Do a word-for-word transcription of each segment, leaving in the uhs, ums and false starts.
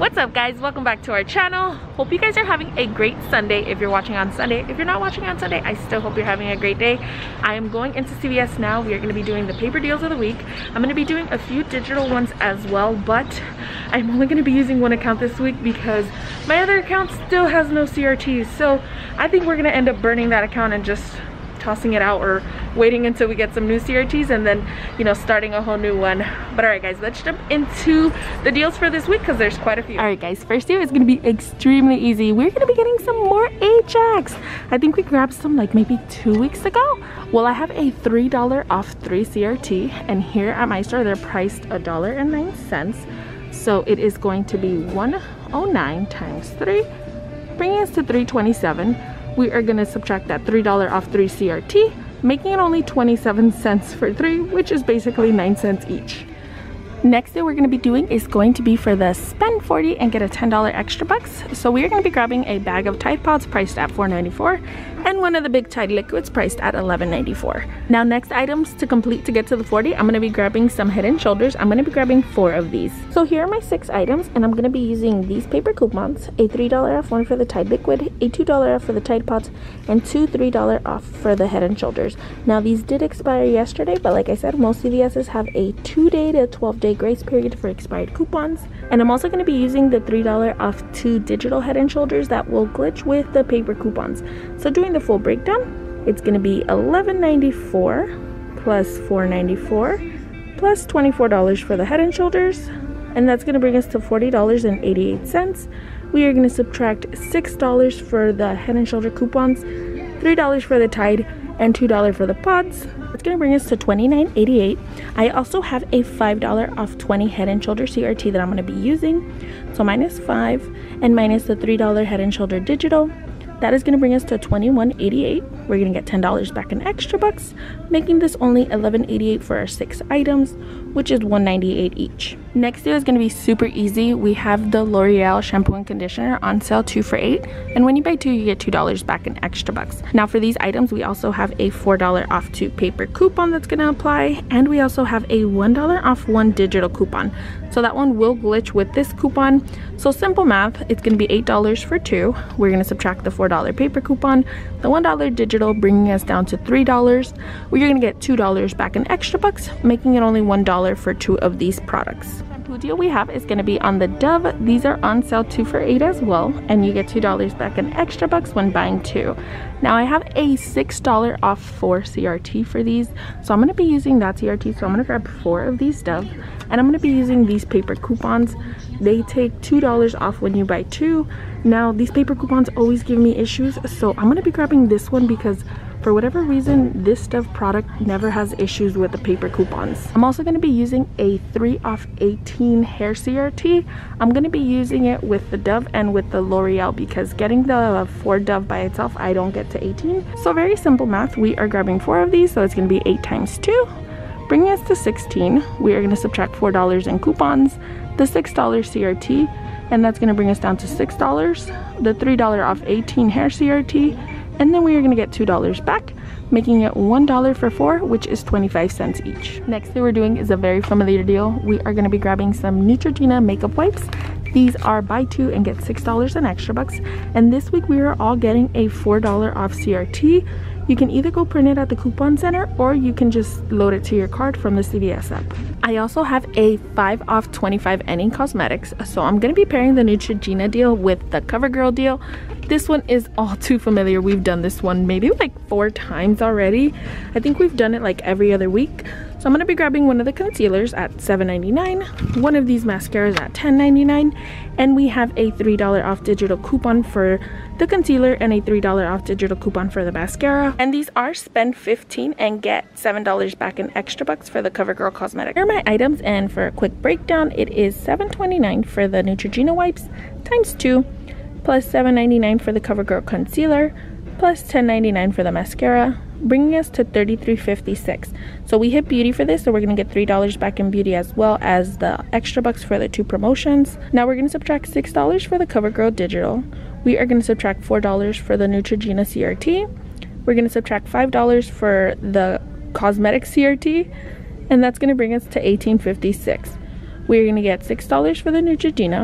What's up guys, welcome back to our channel. Hope you guys are having a great Sunday if you're watching on Sunday. If you're not watching on Sunday, I still hope you're having a great day. I am going into C V S now. We are going to be doing the paper deals of the week. I'm going to be doing a few digital ones as well, but I'm only going to be using one account this week because my other account still has no C R Ts. So I think we're going to end up burning that account and just tossing it out, or waiting until we get some new C R Ts and then, you know, starting a whole new one. But all right guys, let's jump into the deals for this week because there's quite a few. All right guys, first deal is going to be extremely easy. We're going to be getting some more Ajax. I think we grabbed some like maybe two weeks ago. Well, I have a three dollar off three C R T, and here at my store they're priced a dollar and nine cents. So it is going to be one oh nine times three, bringing us to three twenty-seven. We are going to subtract that three dollars off three C R T, making it only twenty-seven cents for three, which is basically nine cents each. Next thing we're going to be doing is going to be for the spend forty and get a ten dollar extra bucks. So we are going to be grabbing a bag of Tide Pods priced at four ninety-four and one of the big Tide liquids priced at eleven ninety-four. Now next items to complete to get to the forty, I'm going to be grabbing some Head and Shoulders. I'm going to be grabbing four of these. So here are my six items, and I'm going to be using these paper coupons: a three dollar off one for the Tide liquid, a two dollar off for the Tide Pods, and two three dollar off for the Head and Shoulders. Now these did expire yesterday, but like I said, most C V S's have a two day to twelve day grace period for expired coupons. And I'm also going to be using the three dollar off two digital Head and Shoulders that will glitch with the paper coupons. So doing the full breakdown, it's going to be eleven ninety-four plus four ninety-four plus twenty-four dollars for the Head and Shoulders, and that's going to bring us to forty dollars and eighty-eight cents. We are going to subtract six dollars for the Head and Shoulder coupons, three dollars for the Tide, and two dollars for the pods. It's going to bring us to twenty-nine eighty-eight. I also have a five dollar off twenty Head and Shoulder C R T that I'm going to be using. So minus five and minus the three dollar Head and Shoulder digital. That is going to bring us to twenty-one eighty-eight. We're going to get ten dollars back in extra bucks, making this only eleven eighty-eight for our six items, which is one ninety-eight each. Next deal is going to be super easy. We have the L'Oreal shampoo and conditioner on sale two for eight, and when you buy two you get two dollars back in extra bucks. Now for these items we also have a four dollar off two paper coupon that's going to apply, and we also have a one dollar off one digital coupon. So that one will glitch with this coupon. So simple math, it's going to be eight dollars for two. We're going to subtract the four dollar paper coupon, the one dollar digital, bringing us down to three dollars. We're going to get two dollars back in extra bucks, making it only one dollar for two of these products. The shampoo deal we have is going to be on the Dove. These are on sale two for eight as well, and you get two dollars back in extra bucks when buying two. Now I have a six dollar off four C R T for these, so I'm going to be using that C R T. So I'm going to grab four of these Dove, and I'm going to be using these paper coupons. They take two dollars off when you buy two. Now these paper coupons always give me issues, so I'm going to be grabbing this one because for whatever reason this Dove product never has issues with the paper coupons. I'm also going to be using a three off eighteen hair C R T. I'm going to be using it with the Dove and with the L'Oreal because getting the four Dove by itself I don't get to eighteen. So very simple math, we are grabbing four of these, so it's going to be eight times two, bringing us to sixteen. We are going to subtract four dollars in coupons, the six dollar C R T, and that's going to bring us down to six dollars, the three dollar off eighteen hair C R T, and then we are going to get two dollars back, making it one dollar for four, which is twenty-five cents each. Next thing we're doing is a very familiar deal. We are going to be grabbing some Neutrogena makeup wipes. These are buy two and get six dollars in extra bucks, and this week we are all getting a four dollar off C R T. You can either go print it at the coupon center or you can just load it to your card from the C V S app. I also have a five off twenty-five any cosmetics, so I'm going to be pairing the Neutrogena deal with the CoverGirl deal. This one is all too familiar. We've done this one maybe like four times already. I think we've done it like every other week. So I'm going to be grabbing one of the concealers at seven ninety-nine, one of these mascaras at ten ninety-nine, and we have a three dollar off digital coupon for the concealer and a three dollar off digital coupon for the mascara. And these are spend fifteen and get seven dollars back in extra bucks for the CoverGirl cosmetic. Here are my items, and for a quick breakdown, it is seven twenty-nine for the Neutrogena wipes times two, plus seven ninety-nine for the CoverGirl concealer, plus ten ninety-nine for the mascara, bringing us to thirty-three fifty-six. So we hit beauty for this, so we're going to get three dollars back in beauty as well as the extra bucks for the two promotions. Now we're going to subtract six dollars for the CoverGirl digital. We are going to subtract four dollars for the Neutrogena C R T. We're going to subtract five dollars for the cosmetic C R T, and that's going to bring us to eighteen fifty-six. We're going to get six dollars for the Neutrogena,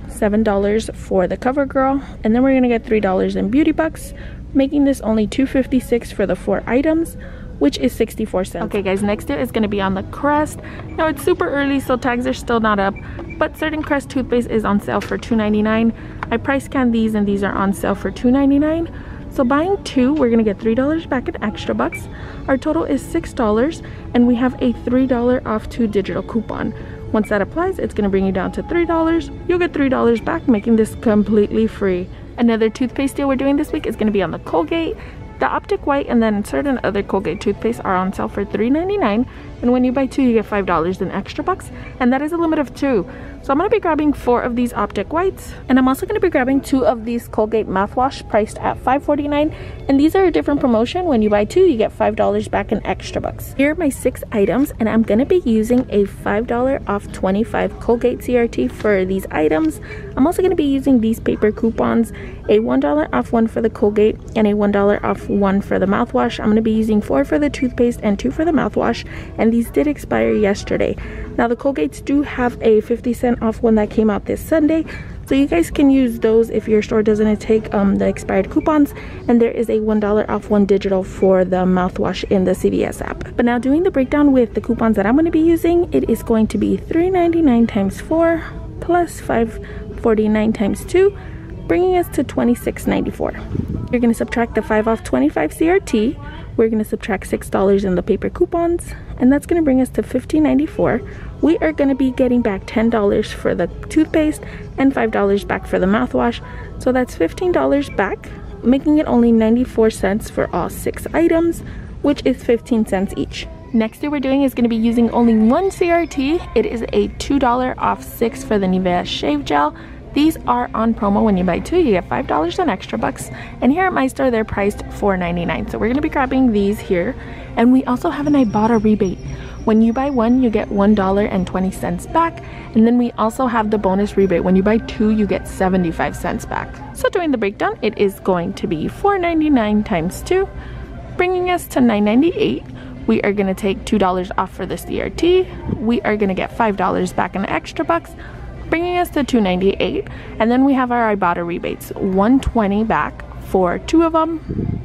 seven dollars for the CoverGirl, and then we're gonna get three dollars in beauty bucks, making this only two fifty-six for the four items, which is sixty-four cents. Okay guys, next dip is gonna be on the Crest. Now it's super early, so tags are still not up, but certain Crest toothpaste is on sale for two ninety-nine. I price scanned these and these are on sale for two ninety-nine. So buying two, we're gonna get three dollars back in extra bucks. Our total is six dollars, and we have a three dollar off two digital coupon. Once that applies, it's gonna bring you down to three dollars. You'll get three dollars back, making this completely free. Another toothpaste deal we're doing this week is gonna be on the Colgate. The Optic White and then certain other Colgate toothpaste are on sale for three ninety-nine, and when you buy two, you get five dollars in extra bucks, and that is a limit of two. So I'm gonna be grabbing four of these Optic Whites, and I'm also gonna be grabbing two of these Colgate mouthwash priced at five forty-nine, and these are a different promotion. When you buy two, you get five dollars back in extra bucks. Here are my six items, and I'm gonna be using a five dollar off twenty-five Colgate C R T for these items. I'm also gonna be using these paper coupons, a one dollar off one for the Colgate and a one dollar off one for the mouthwash. I'm gonna be using four for the toothpaste and two for the mouthwash, and these did expire yesterday. Now the Colgates do have a fifty cent off one that came out this Sunday, so you guys can use those if your store doesn't take um, the expired coupons, and there is a one dollar off one digital for the mouthwash in the C V S app. But now doing the breakdown with the coupons that I'm going to be using, it is going to be three ninety-nine times four plus five forty-nine times two, bringing us to twenty-six ninety-four. You're going to subtract the five off twenty-five C R T. We're going to subtract six dollars in the paper coupons, and that's going to bring us to fifteen ninety-four. We are going to be getting back ten dollars for the toothpaste and five dollars back for the mouthwash. So that's fifteen dollars back, making it only ninety-four cents for all six items, which is fifteen cents each. Next thing we're doing is going to be using only one C R T. It is a two dollar off six for the Nivea Shave Gel. These are on promo. When you buy two, you get five dollars in extra bucks. And here at my store, they're priced four ninety-nine. So we're going to be grabbing these here. And we also have an Ibotta rebate. When you buy one, you get one dollar and twenty cents back. And then we also have the bonus rebate. When you buy two, you get seventy-five cents back. So doing the breakdown, it is going to be four ninety-nine times two, bringing us to nine ninety-eight. We are going to take two dollars off for the C R T. We are going to get five dollars back in extra bucks, bringing us to two ninety-eight. And then we have our Ibotta rebates, one twenty back for two of them,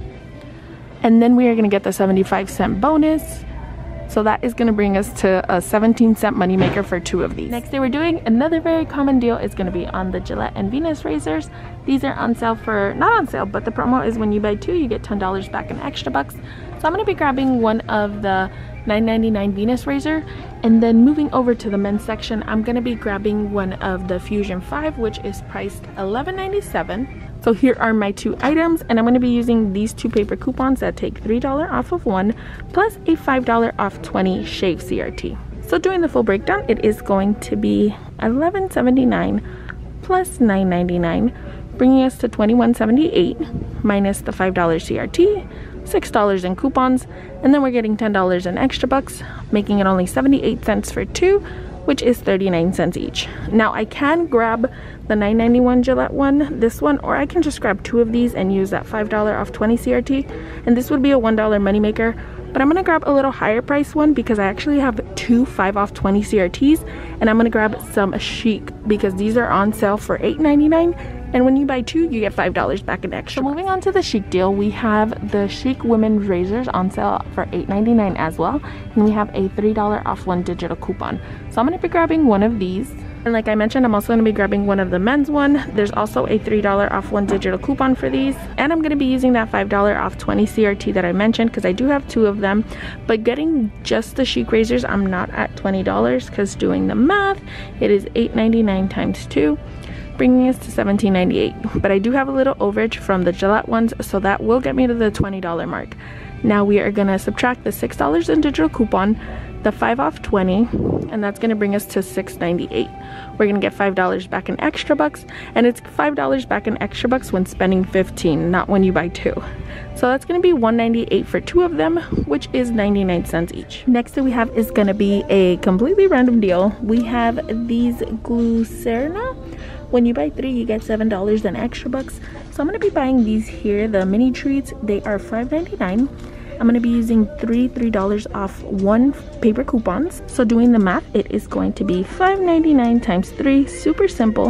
and then we are going to get the seventy-five cent bonus. So that is going to bring us to a seventeen cent moneymaker for two of these. Next thing we're doing, another very common deal is going to be on the Gillette and Venus razors. These are on sale for, not on sale, but the promo is when you buy two, you get ten dollars back in extra bucks. So I'm going to be grabbing one of the nine ninety-nine Venus razor, and then moving over to the men's section, I'm going to be grabbing one of the Fusion five, which is priced eleven ninety-seven. So here are my two items, and I'm going to be using these two paper coupons that take three dollars off of one, plus a five dollar off twenty shave C R T. So doing the full breakdown, it is going to be eleven seventy-nine plus nine ninety-nine, bringing us to twenty-one seventy-eight minus the five dollar C R T, six dollars in coupons, and then we're getting ten dollars in extra bucks, making it only seventy-eight cents for two, which is thirty-nine cents each. Now I can grab the nine ninety-one Gillette one, this one, or I can just grab two of these and use that five dollar off twenty C R T, and this would be a one dollar moneymaker. But I'm gonna grab a little higher price one because I actually have two five off twenty C R Ts, and I'm gonna grab some Chic because these are on sale for eight ninety-nine. And when you buy two, you get five dollars back in extra. So moving on to the Chic deal, we have the Chic women's razors on sale for eight ninety-nine as well. And we have a three dollar off one digital coupon. So I'm going to be grabbing one of these. And like I mentioned, I'm also going to be grabbing one of the men's one. There's also a three dollar off one digital coupon for these. And I'm going to be using that five dollar off twenty C R T that I mentioned because I do have two of them. But getting just the Chic razors, I'm not at twenty dollars because doing the math, it is eight ninety-nine times two, bringing us to seventeen ninety-eight. But I do have a little overage from the Gillette ones, so that will get me to the twenty dollar mark. Now we are gonna subtract the six dollars in digital coupon, the five off twenty, and that's gonna bring us to six ninety-eight. We're gonna get five dollars back in extra bucks, and it's five dollars back in extra bucks when spending fifteen, not when you buy two. So that's gonna be one ninety-eight for two of them, which is ninety-nine cents each. Next that we have is gonna be a completely random deal. We have these Glucerna. When you buy three, you get seven dollars in extra bucks. So I'm going to be buying these here, the mini treats. They are five ninety-nine. I'm going to be using three three dollars off one paper coupons. So doing the math, it is going to be five ninety-nine times three, super simple,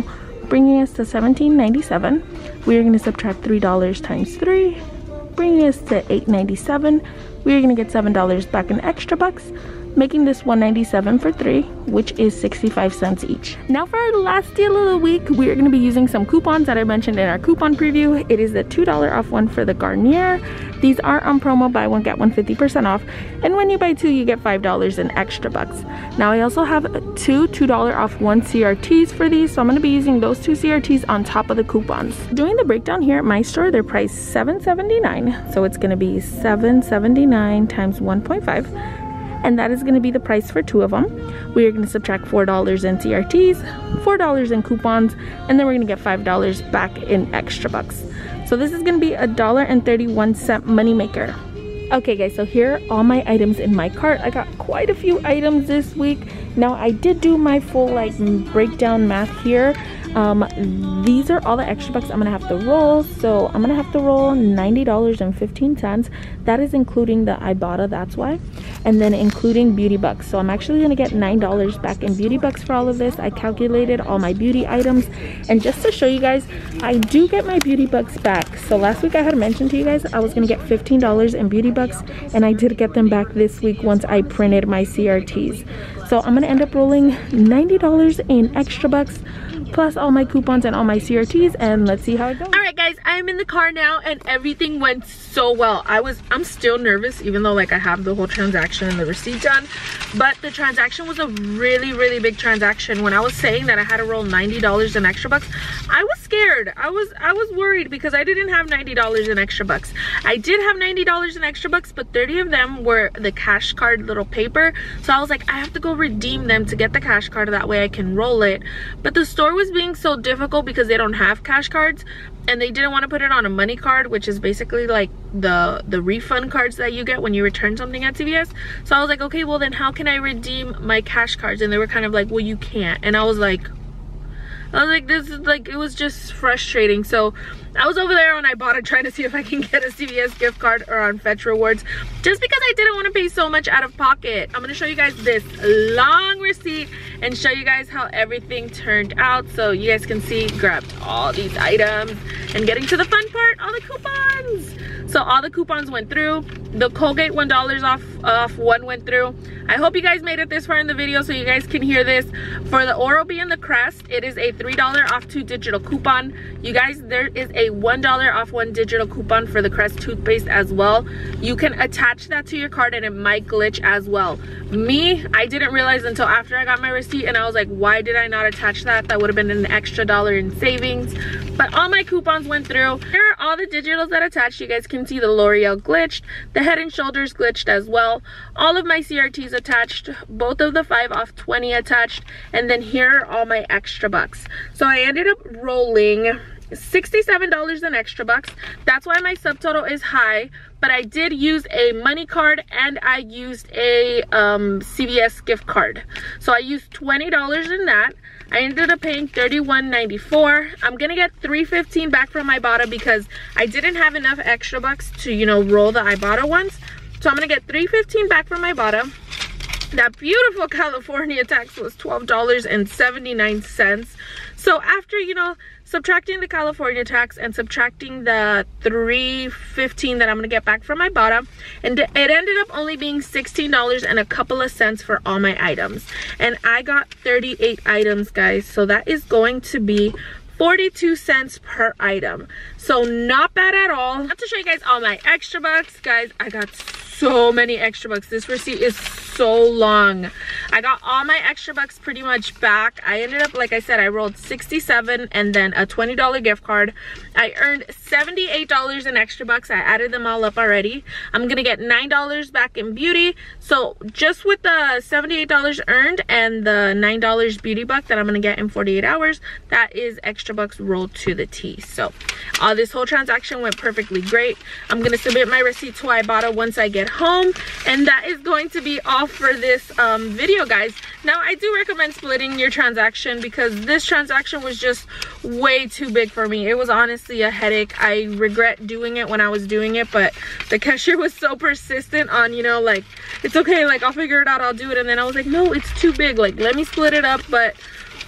bringing us to seventeen ninety-seven. We are going to subtract three dollars times three, bringing us to eight ninety-seven. We are going to get seven dollars back in extra bucks, making this one ninety-seven for three, which is sixty-five cents each. Now for our last deal of the week, we are going to be using some coupons that I mentioned in our coupon preview. It is the two dollar off one for the Garnier. These are on promo, buy one get one fifty percent off, and when you buy two you get five dollars in extra bucks. Now I also have two two dollar off one C R Ts for these, so I'm going to be using those two C R Ts on top of the coupons. Doing the breakdown here at my store, they're priced seven seventy-nine, so it's going to be seven seventy-nine times one point five, and that is going to be the price for two of them. We are going to subtract four dollars in C R Ts, four dollars in coupons, and then we're going to get five dollars back in extra bucks. So this is going to be a dollar and thirty-one cent money maker. Okay guys, so here are all my items in my cart. I got quite a few items this week. Now I did do my full like breakdown math here. Um, these are all the extra bucks I'm gonna have to roll. So I'm gonna have to roll ninety dollars and fifteen cents. That is including the Ibotta, that's why. And then including beauty bucks. So I'm actually gonna get nine dollars back in beauty bucks for all of this. I calculated all my beauty items. And just to show you guys, I do get my beauty bucks back. So last week I had mentioned to you guys I was gonna get fifteen dollars in beauty bucks, and I did get them back this week once I printed my C R Ts. So I'm gonna end up rolling ninety dollars in extra bucks, plus all my coupons and all my C R Ts, and let's see how it goes. All right guys, I'm in the car now and everything went so well. I was I'm still nervous, even though like I have the whole transaction and the receipt done, but the transaction was a really really big transaction. When I was saying that I had to roll ninety dollars in extra bucks, I was scared. I was I was worried because I didn't have ninety dollars in extra bucks. I did have ninety dollars in extra bucks, but thirty of them were the cash card little paper. So I was like, I have to go redeem them to get the cash card, that way I can roll it. But the store was being so difficult because they don't have cash cards, and they didn't want to put it on a money card, which is basically like the the refund cards that you get when you return something at C V S. So I was like, okay, well then how can I redeem my cash cards? And they were kind of like, well, you can't. And I was like, I was like, this is like, it was just frustrating. So I was over there on Ibotta trying to see if I can get a C V S gift card or on Fetch Rewards, just because I didn't want to pay so much out of pocket. I'm going to show you guys this long receipt and show you guys how everything turned out, so you guys can see, grabbed all these items, and getting to the fun part, all the coupons. So all the coupons went through. The Colgate one dollar off off one went through. I hope you guys made it this far in the video so you guys can hear this. For the Oral-B and the Crest, it is a three dollar off two digital coupon. You guys, there is a one dollar off one digital coupon for the Crest toothpaste as well. You can attach that to your card and it might glitch as well. Me, I didn't realize until after I got my receipt, and I was like, why did I not attach that? That would have been an extra dollar in savings. But all my coupons went through. Here are all the digitals that attached. You guys can see the L'Oreal glitched, the Head and Shoulders glitched as well. All of my C R Ts attached, both of the five off twenty attached, and then here are all my extra bucks. So I ended up rolling sixty-seven dollars in extra bucks. That's why my subtotal is high, but I did use a money card and I used a um, C V S gift card. So I used twenty dollars in that. I ended up paying thirty-one ninety-four. I'm gonna get three fifteen back from Ibotta because I didn't have enough extra bucks to, you know, roll the Ibotta ones. So I'm gonna get three fifteen back from Ibotta. That beautiful California tax was twelve dollars and seventy-nine cents. So after, you know, subtracting the California tax and subtracting the three fifteen that I'm gonna get back from Ibotta, and it ended up only being sixteen dollars and a couple of cents for all my items. And I got thirty-eight items, guys, so that is going to be forty-two cents per item. So not bad at all. Not to show you guys all my extra bucks, guys, I got so many extra bucks. This receipt is so long. I got all my extra bucks pretty much back. I ended up, like I said, I rolled sixty-seven and then a twenty dollar gift card. I earned seventy-eight dollars in extra bucks. I added them all up already. I'm gonna get nine dollars back in beauty. So just with the seventy-eight dollars earned and the nine dollars beauty buck that I'm gonna get in forty-eight hours, that is extra bucks rolled to the T. So uh, this whole transaction went perfectly great. I'm gonna submit my receipt to Ibotta once I get home, and that is going to be all for this um, video, guys. Now I do recommend splitting your transaction because this transaction was just way too big for me. It was honestly a headache. I regret doing it when I was doing it, but the cashier was so persistent on, you know, like, it's okay, like, I'll figure it out, I'll do it. And then I was like, no, it's too big, like, let me split it up. But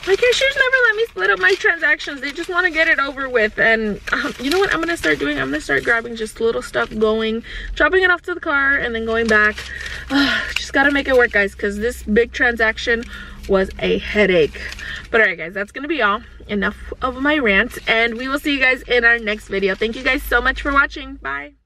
My cashiers never let me split up my transactions. They just want to get it over with. And um, you know what I'm gonna start doing? I'm gonna start grabbing just little stuff, going, dropping it off to the car, and then going back. Uh, just gotta make it work, guys, because this big transaction was a headache. But all right, guys, that's gonna be all. Enough of my rant, and we will see you guys in our next video. Thank you guys so much for watching. Bye.